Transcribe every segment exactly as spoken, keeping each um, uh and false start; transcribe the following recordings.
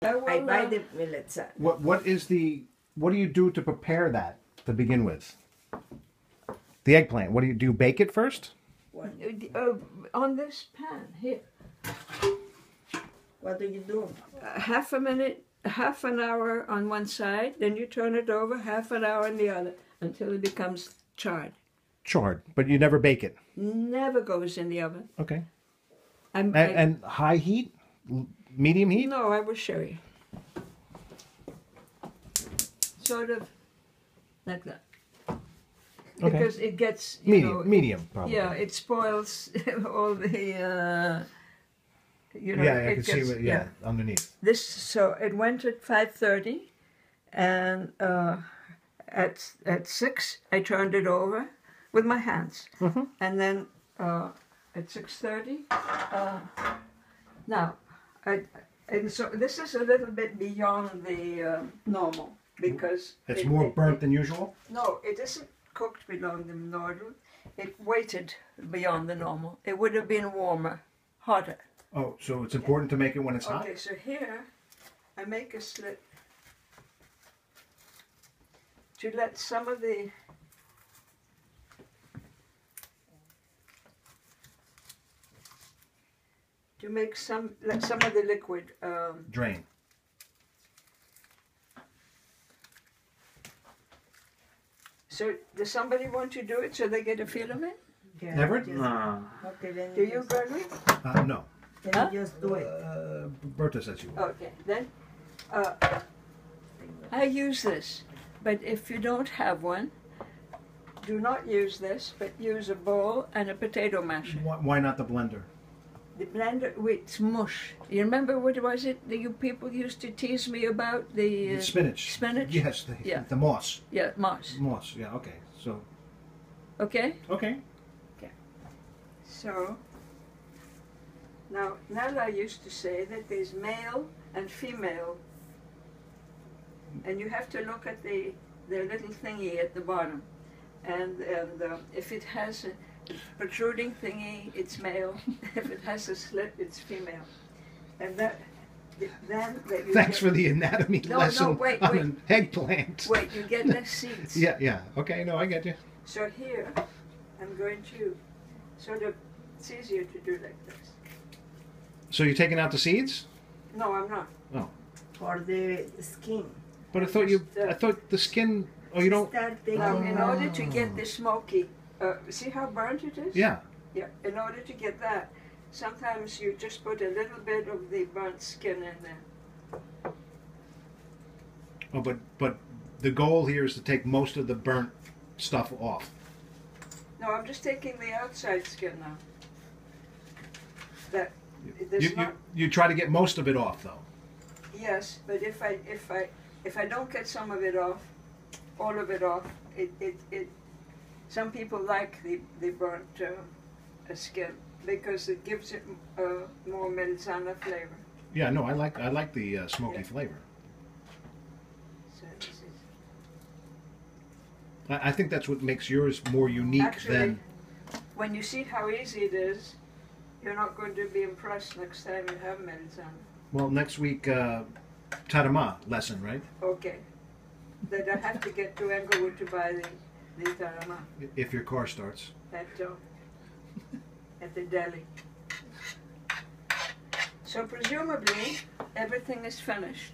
I buy the Melitzana. What what is the what do you do to prepare that to begin with? The eggplant. What do you do? You bake it first? What? Uh, on this pan here. What do you do? Uh, half a minute, half an hour on one side, then you turn it over, half an hour on the other, until it becomes charred. Charred, but you never bake it. Never goes in the oven. Okay. I'm, And, I, and high heat, medium heat. No, I will show you. Sort of like that. Okay. Because it gets, you medium, know, medium probably. Yeah, it spoils all the, uh, you know. Yeah, I it can gets, see what, yeah, yeah, underneath. This, so it went at five thirty, and uh, at at six I turned it over with my hands, Mm-hmm. and then uh, at six thirty, uh, now, I, and so this is a little bit beyond the uh, normal because It's it, more it, burnt it, than usual. No, it isn't cooked beyond the normal. It waited beyond the normal. It would have been warmer, hotter. Oh, so it's important to make it when it's hot. Okay, so here I make a slit to let some of the to make some let some of the liquid um, Drain. So does somebody want to do it so they get a feel of it? Yeah, Everett? just- No. Okay, then Do you, just, Gregory? Uh, no. then Huh? you just do it. Uh, Bertha says you. will. Okay, then uh, I use this, but if you don't have one, do not use this, but use a bowl and a potato masher. Why, why not the blender? The blender with mush. You remember what was it that you people used to tease me about? The, uh, The spinach. Spinach? Yes, the, Yeah. the moss. Yeah, moss. Moss, yeah, okay. So, Okay? okay. So, now, Nella used to say that there's male and female. And you have to look at the, the little thingy at the bottom. And, and uh, if it has a protruding thingy, it's male. If it has a slit, it's female. And that, then... That you Thanks get, for the anatomy No, no, lesson wait, on wait. an eggplant. Wait, you get less seeds. Yeah, yeah. Okay, no, I get you. So here, I'm going to sort of, it's easier to do like this. So you're taking out the seeds? No, I'm not. Oh. For the skin. But I thought you, I thought the skin, oh, you don't, Start taking Now, in order out. to get the smoky, uh, see how burnt it is? yeah. Yeah, in order to get that, sometimes you just put a little bit of the burnt skin in there. Oh, but, but the goal here is to take most of the burnt stuff off. No, I'm just taking the outside skin now. That, there's You, you, not, you try to get most of it off, though. yes, but if I, if I, if I don't get some of it off, all of it off, it, it, it some people like the, the burnt uh, skin because it gives it uh, more Melitzana flavor. Yeah, no, I like, I like the uh, smoky Yeah. flavor. So this is, I, I think that's what makes yours more unique actually, than. when you see how easy it is, you're not going to be impressed next time you have Melitzana. Well, next week, uh, Tarama lesson, right? Okay. That I have to get to Englewood to buy the, the tarama If your car starts. at, uh, at the deli. So presumably everything is finished.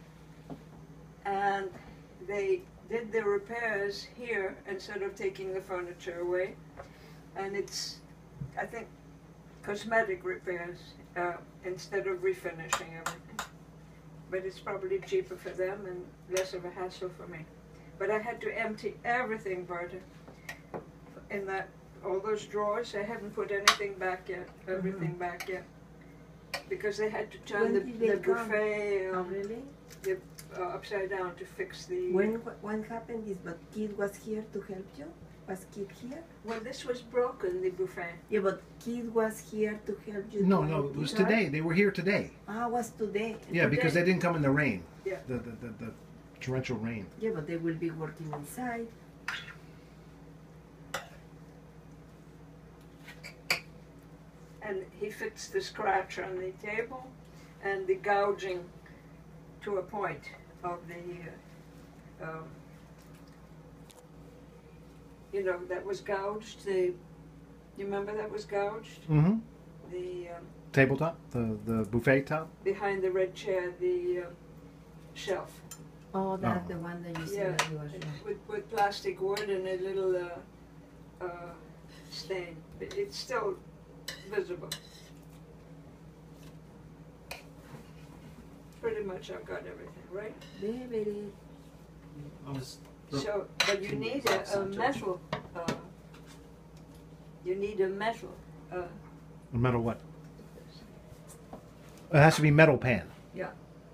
And they did the repairs here instead of taking the furniture away. And it's, I think, cosmetic repairs uh, instead of refinishing everything. But it's probably cheaper for them and less of a hassle for me. But I had to empty everything, Berta, in that, all those drawers. I haven't put anything back yet, everything mm-hmm. back yet. Because they had to turn When the, did the they come? buffet Oh, um, really? the, uh, upside down to fix the... When what happened is, but Kid was here to help you? Was Kid here? Well, this was broken, the buffet. Yeah, but Kid was here to help you. No, to no, help it was you, today. right? They were here today. Ah, was today. Yeah, because they Today. didn't come in the rain. Yeah. The, the, the, the torrential rain. Yeah, but they will be working inside. And he fixed the scratch on the table and the gouging to a point of the, uh, um, you know, that was gouged. The, you remember that was gouged? Mm-hmm. The um, Tabletop, the the buffet top. behind the red chair, the uh, shelf. Oh, that's Oh. the one that you Yeah, said that you were with, with plastic wood and a little uh, uh, stain. But it's still visible. Pretty much I've got everything, right? Very. I was. So, but you need a, a metal, uh, you need a metal, uh, A metal what? It has to be metal pan. yeah.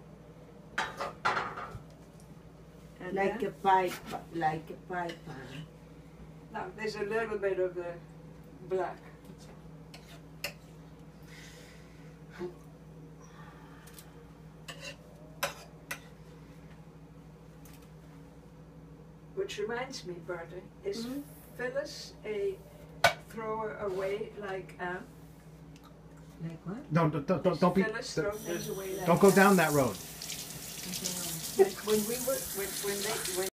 And Like then, a pipe, like a pipe pan. now there's a little bit of the black. Which reminds me, Bertie, is Mhm. Phyllis a thrower away like Anne? Like what? No, don't don't, don't, don't be. Phyllis throw things away like Don't go Anne? down that road. Like when we were, when, when they, when